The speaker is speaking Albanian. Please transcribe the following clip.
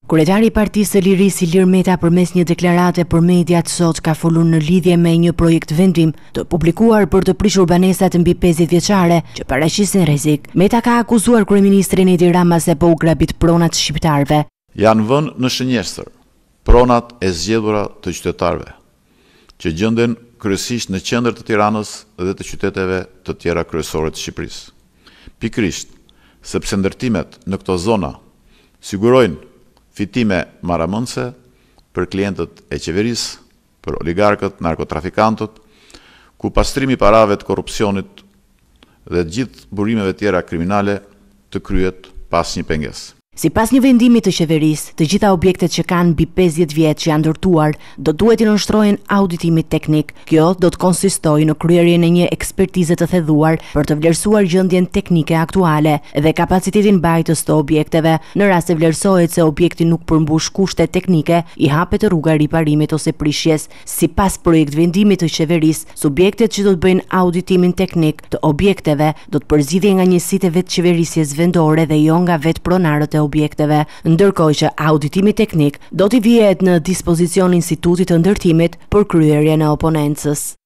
Kryetari i Partisë së Lirisë Ilir Meta përmes një deklarate për mediat sot ka folur në lidhje me një projekt vendim të publikuar për të prishur banesat mbi 50 vjeçare që paraqisin rrezik. Meta ka akuzuar kryeministrin Edi Rama se po u grabit pronat shqiptarëve. Janë vënë në shënjestër pronat e zgjedhura të qytetarëve, që gjenden kryesisht në qendër të Tiranës dhe të qyteteve të tjera kryesore të Shqipërisë. Pikërisht sepse ndërtimet në këto zona sigurojnë fitime maramëndse për klientët e qeverisë, për oligarkët, narkotrafikantët, ku pastrimi i parave të korrupsionit dhe të gjithë burimeve tjera kriminale të kryhet pas një pengesë. Sipas një vendimi të qeverisë, të gjitha objektet që kanë mbi 50 vjet që janë ndërtuar do duhet i nënshtrohen auditimit teknik. Kjo do të konsistojë në kryerjen e një ekspertize të thedhuar për të vlerësuar gjendjen teknike aktuale dhe kapacitetin mbajtës të objekteve. Në rast se vlerësohet se objekti nuk përmbush kushtet teknike, i hapet rruga riparimit ose prishjes. Sipas projekt vendimit të qeverisë, subjektet që do të bëjnë auditimin teknik të objekteve do të përzidhen nga njësitë e vetë qeverisjes vendore dhe jo nga vetë pronarët e objekteve, ndërkohë që auditimi teknik do t'i vihet në dispozicion institutit të ndërtimit për kryerjen e oponencës.